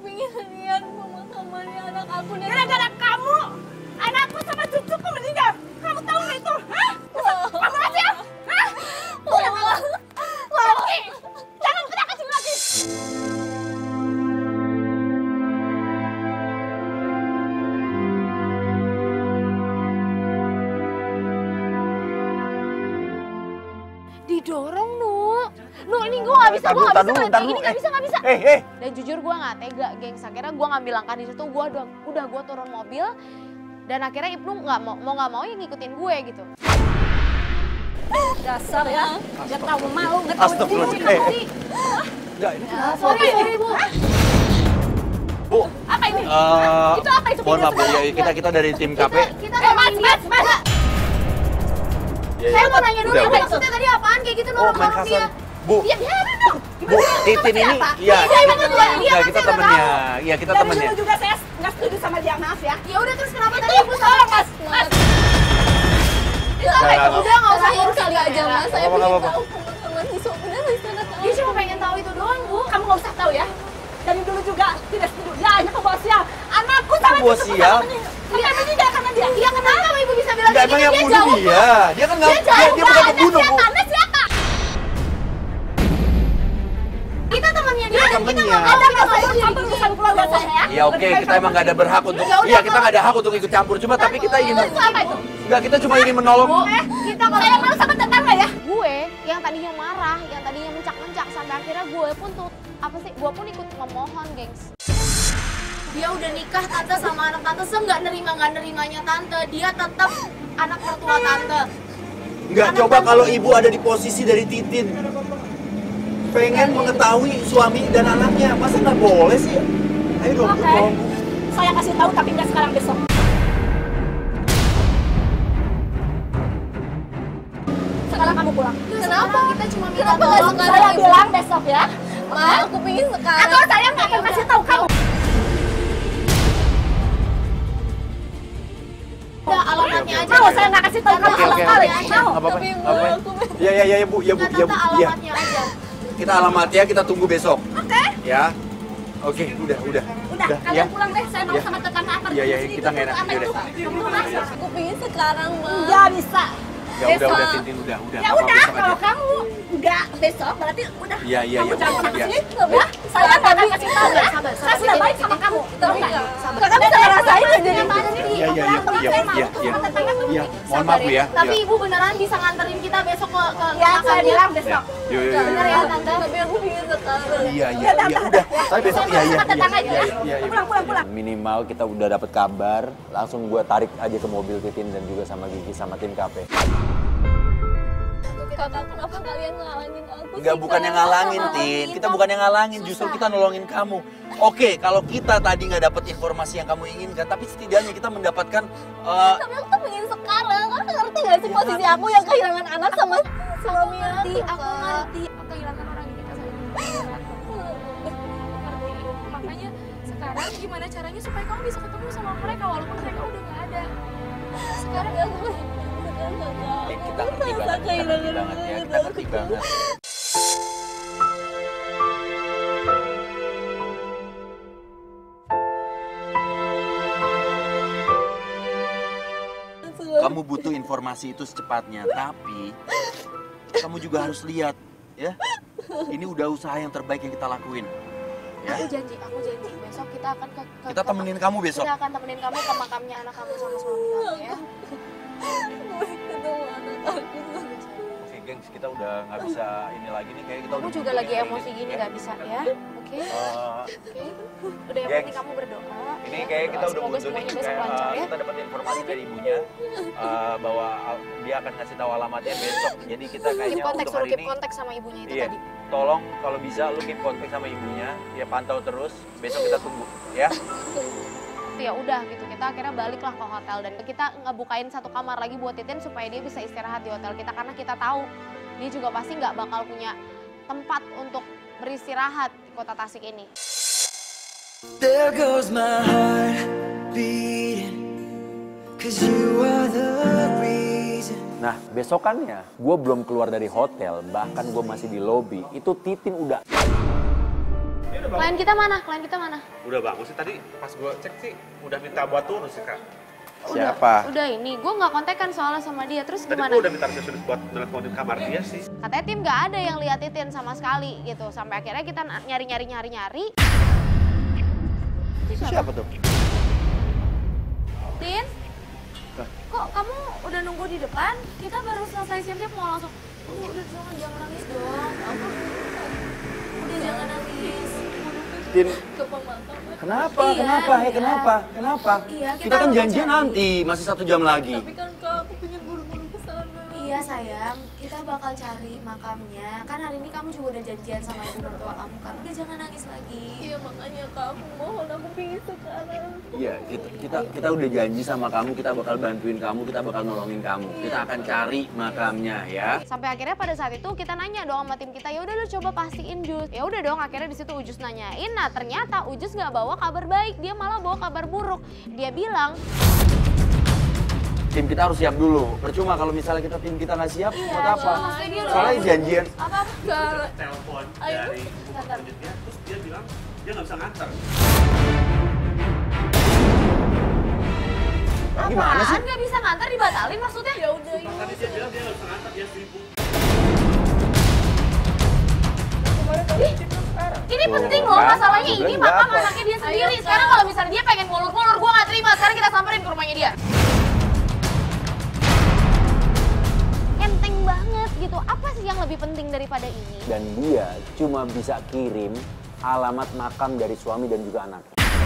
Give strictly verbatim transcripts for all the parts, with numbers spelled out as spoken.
pengen lihat pemakamannya anak aku. Gara-gara kamu, anakku sama cucuku meninggal. Kamu tahu nggak itu? Hah? Kamu aja? Hah? Mama. Lagi. Jangan kena kecil lagi. Didorong, Nu. Nu, ini gue gak bisa, gue gak bisa ngeliat kayak gini, gak bisa, gak bisa. Eh, eh. Dan jujur gue gak tega, gengs. Akhirnya gue ngambil langkah di situ, gue udah, udah gue turun mobil. Dan akhirnya Ibnu gak mau, mau gak mau ya ngikutin gue gitu. Dasar ya, gak tahu malu, gak tahu diri. Eh, eh. Enggak, ini Ya, sorry, sorry, Bu. Bu. Apa ini? Uh, Itu apa itu? Mohon maaf Bu, ya, kita kita dari tim K P. Kita, kita Eh, mas, mas, mas. Ya, Saya ya. mau nanya dulu, Udah, apa udah. maksudnya tadi apaan kayak gitu Oh, nolong-nolong main dia? kasar. Bu, Ya biarin dong. Bu, Titin ini, iya. Iya, bener juga. Dia Iya, kan kita saya nggak temennya. tahu. Iya, kita Dari temennya. dulu juga saya nggak setuju sama dia, maaf ya. Ya udah terus kenapa tadi Itu Ibu tolong, mas, mas. Itu apa Nggak, itu? nggak. Udah nggak usah ngurus kali aja, Mas. Saya Nggak pengen apa-apa. tahu pemakaman siswa bener di sana. Dia cuma pengen tahu itu doang, Bu. Kamu nggak usah tahu ya. Dari dulu juga tidak setuju. Dia hanya pembawa sial. Anakku sama Pembawa cucuku sial? sama meninggal. Iya, meninggal karena dia. Iya, kenapa Ibu bisa bilang Enggak, kayak emang gitu? yang Dia bunuh jauh. dia. Dia kan nggak, Dia dia, jauh, dia bukan Pak. pembunuh, Bu. Anda siapa? Kita temannya dia, Iya, dan kita temennya. nggak mau Anda kita nggak nggak usah campur urusan keluarga saya ya. Ya oke, kita emang nggak ada berhak untuk, iya kita nggak ada hak untuk ikut campur. Cuma tapi kita ingin, Itu apa itu? enggak kita cuma ingin menolong. Eh, kita kalau saya malu sama tetangga ya. gue yang tadinya marah, yang tadinya mencak-mencak sampai akhirnya gue pun tuh apa sih? Gue pun ikut memohon, gengs. Dia udah nikah tante sama anak tante, se nggak nerima nggak nerimanya tante. Dia tetap anak mertua tante. Enggak, coba kalau ibu ada di posisi dari Titin, pengen mengetahui suami dan anaknya, masa nggak boleh sih? Ayo dong, Oke. tolong. Saya kasih tahu tapi nggak sekarang, besok. Sekarang kamu pulang. Kenapa? Kita cuma minta Kenapa nggak tolong. sekarang? Saya bilang besok ya. Ma, aku pengen sekarang. Atau saya nggak akan kasih tahu kamu. Udah, alamatnya aja. Mau saya nggak kasih tahu kamu Oke, sama oke, sekali. oke. Mau. Nggak apa-apa, Tapi, nggak apa-apa. Bu, aku- Ya, ya, ya, ya, Bu, ya, Bu, Nggak, ya, Bu, tante, ya. alamatnya aja. Kita alamatnya, kita tunggu besok. Oke. Ya. Oke, udah, udah. Udah, ya. kalian pulang deh. Saya mau Ya. sama tetangga apa? Iya, iya, kita nggak enak. Apa Yaudah. itu? Kamu pulang. Aku pengen sekarang, Ma. Nggak bisa. Ya udah, Besok. udah, Tintin, udah, udah. Ya Apa-apa, udah, besok kalau aja. kamu nggak besok berarti udah. Iya, iya, Kamu iya, jangan Bu, pernah iya. kesini, ya? Saya nggak akan kasih tahu ya. Sabar, sabar, Saya sudah Titin, baik sama Titin. kamu. Tapi Tahu nggak? sabar. Kakak bisa ngerasain aja jadi Apaan sih? Iya, iya, iya, Pulang, pulang, iya, saya mau iya, ketemu iya. sama tetangga dulu. Iya, mohon maaf Bu ya. Tapi Iya. Ibu beneran bisa nganterin kita besok ke ke Ya, saya makamnya? bilang Ya, besok. yo, yo, yo, Bener yo. ya, Tante? Tapi aku pengen sekarang. Iya, iya, Udah, iya, udah, udah. udah. Tapi besok, Saya iya, mau iya, sama tetangga iya, aja ya. iya, iya. Pulang, pulang, pulang. Minimal kita udah dapat kabar, langsung gue tarik aja ke mobil Titin dan juga sama Gigi sama tim K P. Kakak, kenapa kalian ngalangin aku? Enggak, bukan yang ngalangin, Tin. Kita bukan yang ngalangin, justru kita nolongin kamu. Oke, kalau kita tadi nggak dapat informasi yang kamu inginkan, tapi setidaknya kita mendapatkan uh, Tapi aku tuh pengen sekarang. Kamu ngerti gak sih posisi aku yang kehilangan anak sama suami aku? Ngerti, aku ngerti. Aku kehilangan orang yang kita sayang. Aku ngerti. Makanya sekarang gimana caranya supaya kamu bisa ketemu sama mereka walaupun mereka udah nggak ada. Sekarang aku sekarang kakak. eh, kita ngerti banget, kita ngerti banget ya, kita ngerti banget. Kamu butuh informasi itu secepatnya, tapi kamu juga harus lihat, ya. Ini udah usaha yang terbaik yang kita lakuin. Ya. Aku janji, aku janji besok kita akan ke, ke Kita ke- temenin kamu besok. Kita akan temenin kamu ke makamnya anak kamu sama suami kamu ya. Ketemu anak aku. Oke, gengs, kita udah nggak bisa ini lagi nih, kayak kita Kamu udah juga butuh lagi yang emosi ini, gini ya. nggak bisa ya? Oke, Eh, oke. Udah yang Gengs. penting kamu berdoa. Ini ya, kayak berdoa. kita udah Semoga butuh nih, semuanya besok kayak lancar uh, ya. kita dapat informasi dari ibunya uh, bahwa uh, dia akan ngasih tahu alamatnya besok. Jadi kita Keep kayaknya kontak, untuk suruh hari keep ini, kontak sama ibunya itu iya, tadi. tolong kalau bisa lu keep kontak sama ibunya, ya pantau terus. Besok kita tunggu, ya. Ya udah gitu, kita akhirnya baliklah ke hotel dan kita ngebukain satu kamar lagi buat Titin supaya dia bisa istirahat di hotel kita karena kita tahu dia juga pasti nggak bakal punya tempat untuk beristirahat di kota Tasik ini. There goes my heart beating, 'cause you are the reason. Nah, besokannya gue belum keluar dari hotel, bahkan gue masih di lobi. Itu Titin udah udah bangun. Klien kita mana? Klien kita mana? Udah bangun sih tadi pas gue cek sih udah minta buat turun sih kak. Udah, Siapa? Udah ini, gue nggak kontekan soalnya sama dia. Terus Tadi gimana? gue udah minta resepsionis buat nelfonin kamar dia sih. Katanya tim nggak ada yang lihat Titin sama sekali gitu. Sampai akhirnya kita nyari-nyari nyari-nyari. Itu siapa tuh? Tin, kok kamu udah nunggu di depan? Kita baru selesai siap-siap mau langsung. Oh, udah jangan jangan nangis dong. Aku udah jangan nangis. Tin, Ke pemakaman. kenapa? Iya, kenapa? Hei, iya. kenapa? Kenapa? Iya, Kita kan udah janjian cari. nanti, masih satu jam lagi. Tapi kan kak, aku pengen buru-buru ke sana. Iya sayang, kita bakal cari makamnya. Kan hari ini kamu juga udah janjian sama ibu mertua kamu kan. Udah jangan nangis lagi. Iya makanya kak, aku mohon aku pengen sekarang. Iya, kita, kita kita udah janji sama kamu, kita bakal bantuin kamu, kita bakal nolongin kamu. Kita akan cari makamnya ya. Sampai akhirnya pada saat itu kita nanya dong sama tim kita, ya udah lu coba pastiin Jus. Ya udah dong, akhirnya di situ Ujus nanyain. Nah ternyata Ujus nggak bawa kabar baik, dia malah bawa kabar buruk. Dia bilang, Tim kita harus siap dulu. Percuma kalau misalnya kita tim kita nggak siap, buat apa? maksudnya dia udah- Soalnya janjian. Apa enggak? Telepon Ayo, dari bentar. selanjutnya, terus dia bilang dia nggak bisa nganter. Gimana sih? Apaan nggak bisa nganter dibatalin maksudnya? Ya udah Pas tadi dia bilang dia nggak bisa nganter, dia sibuk. Ini Tuh, penting loh kan? masalahnya Gua ini bilang makam nggak apa. anaknya dia sendiri. Sekarang kalau misalnya dia pengen ngulur-ngulur, gue nggak terima. Sekarang kita samperin ke rumahnya dia. enteng banget gitu. Apa sih yang lebih penting daripada ini? Dan dia cuma bisa kirim alamat makam dari suami dan juga anak.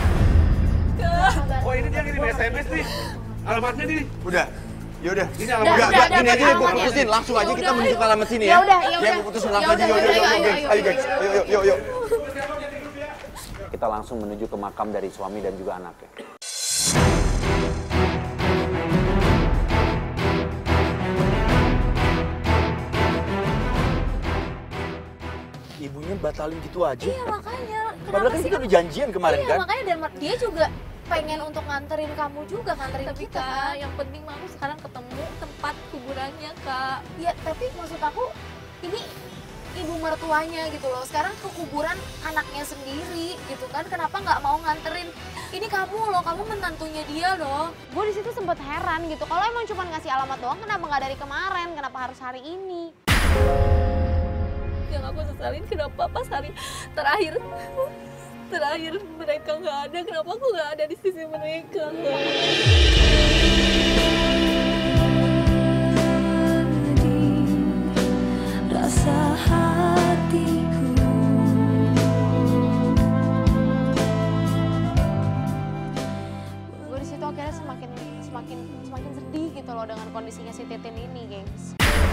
Oh ini dia ngirim S M S nih, alamatnya nih. Udah. Ya udah. Ini Udah, alamatnya. udah, Enggak, udah, gini aja udah, gue alamatnya. putusin. Langsung aja kita menuju ke alamat sini Ya ya. udah, ya Ya udah. gue putusin Ya langsung aja. udah, Yuk, yuk, ayo, yuk, ayo, gengs. ayo, Ayo, ayo. gengs. Yuk, yuk, yuk, yuk. Kita langsung menuju ke makam dari suami dan juga anaknya. Ibunya batalin gitu aja. Iya makanya. Padahal kan kita udah janjian kemarin Iya kan? makanya dan dia juga pengen untuk nganterin kamu juga, nganterin Tapi kita. kak, yang penting mah aku sekarang ketemu tempat kuburannya kak. Ya tapi maksud aku ini ibu mertuanya gitu loh. Sekarang ke kuburan anaknya sendiri gitu kan. Kenapa nggak mau nganterin? Ini kamu loh, kamu menantunya dia loh. Gue di situ sempet heran gitu. Kalau emang cuma ngasih alamat doang, kenapa nggak dari kemarin? Kenapa harus hari ini? Yang aku sesalin kenapa pas hari terakhir terakhir mereka nggak ada, kenapa aku nggak ada di sisi mereka kak? Rasa hatiku Gue di situ akhirnya semakin semakin semakin sedih gitu loh dengan kondisinya si Titin ini, gengs.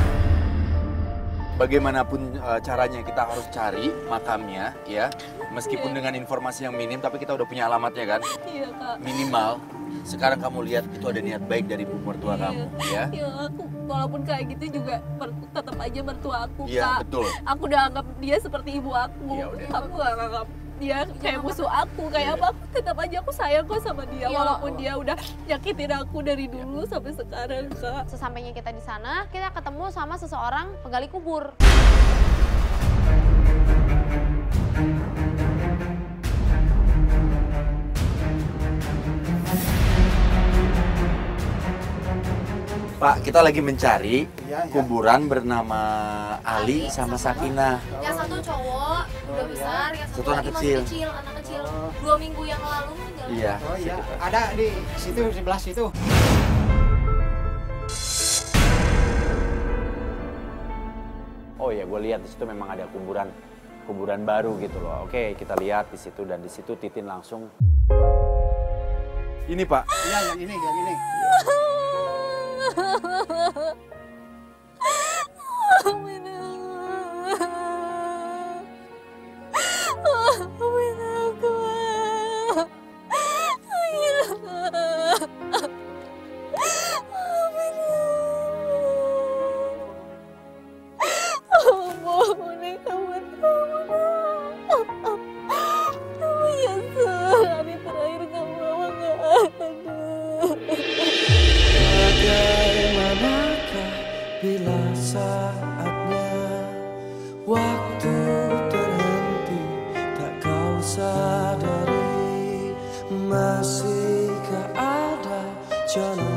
Bagaimanapun eh, caranya kita harus cari makamnya ya. Meskipun dengan informasi yang minim tapi kita udah punya alamatnya kan. Iya kak. Minimal sekarang kamu lihat itu ada niat baik dari ibu mertua kamu ya. Ya aku walaupun kayak gitu juga per- tetap aja mertua aku Iya, kak. betul. Aku udah anggap dia seperti ibu aku. Ya udah. Aku gak anggap dia kayak musuh aku, kayak apa, aku tetap aja aku sayang kok sama dia Ya walaupun Allah. dia udah nyakitin aku dari dulu sampai sekarang kak. Sesampainya kita di sana, kita ketemu sama seseorang penggali kubur. Pak, kita lagi mencari kuburan bernama Ali sama Sakinah. Yang satu cowok, udah besar, yang satu, Satu anak lagi kecil. masih kecil, anak kecil. Dua minggu yang lalu meninggal. Iya. Oh iya, ada di situ sebelah situ. Oh ya, gue lihat di situ memang ada kuburan kuburan baru gitu loh. Oke, kita lihat di situ dan di situ Titin langsung. Ini Pak. Iya, yang ini, yang ini. Hari terakhir kamu mama gak ada. Bagaimana Masihkah ada jalan